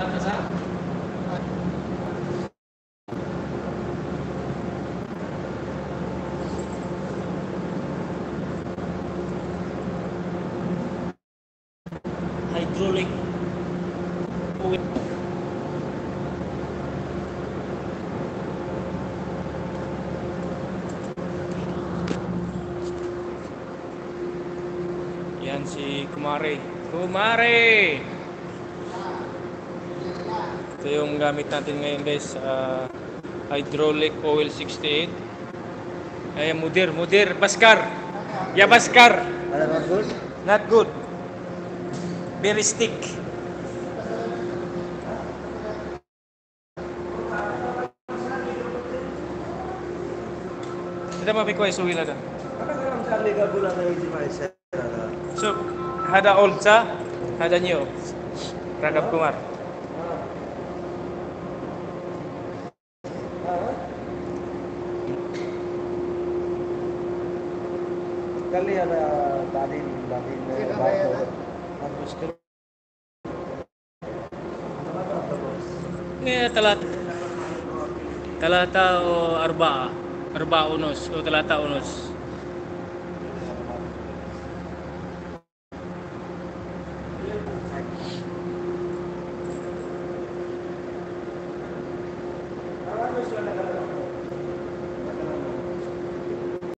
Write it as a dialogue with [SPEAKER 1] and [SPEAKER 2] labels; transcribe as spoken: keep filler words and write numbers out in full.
[SPEAKER 1] Hydraulic oil. Yan si Kumare. Kumare! Ito yung gamit natin ngayon guys. Uh, hydraulic oil sixty-eight. Ay, mudir, mudir, baskar. Ya baskar.
[SPEAKER 2] Not good?
[SPEAKER 1] Not good. Very stick. Kita mapikuha isuwi lang. So, hada old sa, hada new. Rakab Kumar.
[SPEAKER 2] Kali ada dadin dadin bato.
[SPEAKER 1] Ini talata. Talata o arba'a. Arba'a unos o talata unos.